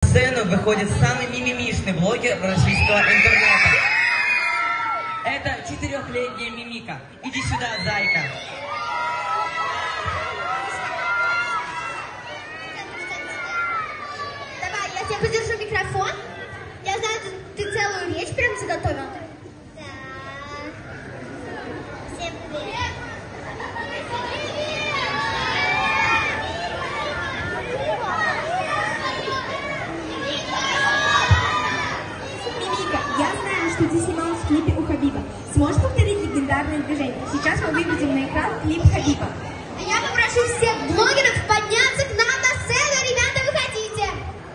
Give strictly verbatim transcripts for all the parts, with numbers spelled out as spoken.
сцену выходит самый мимимишный блогер российского интернета. Это четырехлетняя Мимика. Иди сюда, зайка. Давай, я тебе подержу микрофон. Я знаю, ты, ты целую речь прям заготовил. Да. Всем привет. Мимика, я знаю, что ты снималась в клипе у Хабиба. Сможешь повторить легендарное движение? Сейчас мы выведем на экран клип Хабиба. А я попрошу всех блогеров подняться к нам на сцену. Ребята, выходите.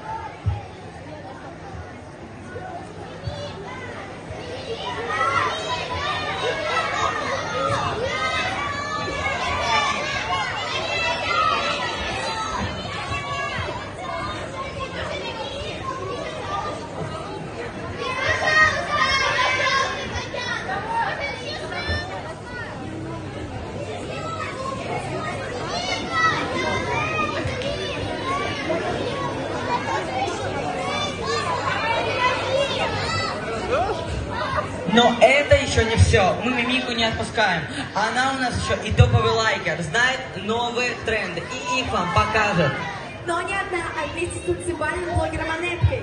Но это еще не все. Мы Мимику не отпускаем. Она у нас еще и топовый лайкер. Знает новые тренды. И их вам покажет. Но не одна, а вместе с танцевальным блогером Анеткой.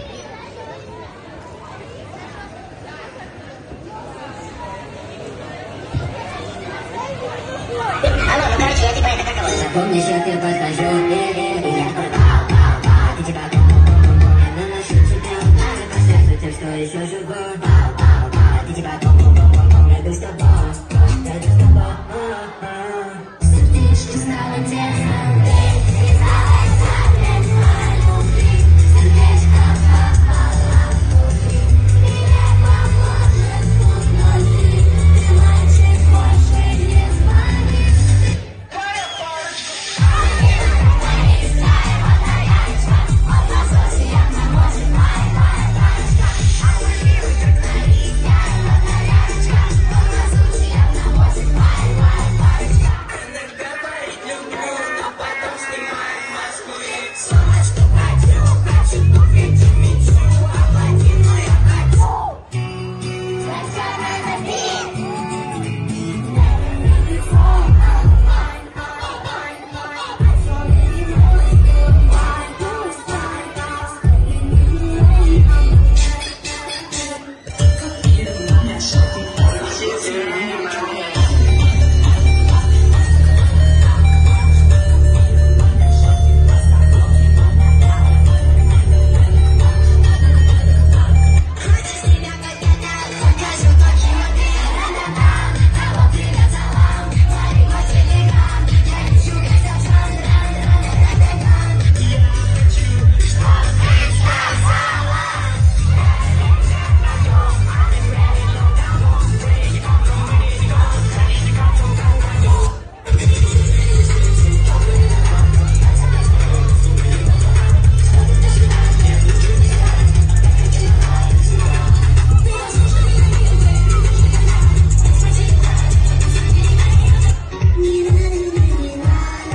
Алло, ну короче, я типа это как его? Помнишь, я тебе подхожу, и я такой бау-бау-бау. Ты типа бум-бум-бум, я наношу тебя удары по сердцу тем, что еще живой. Бау-бау-бау, ты типа бум-бум-бум, я иду с тобой, я иду с тобой. Сердечко стало тесно, ты знаешь, как внутри, сердечко попало внутри. Меня поможет путь, но ты, ты мальчик, больше не звони.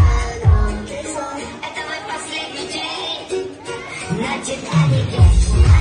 Значит, они есть.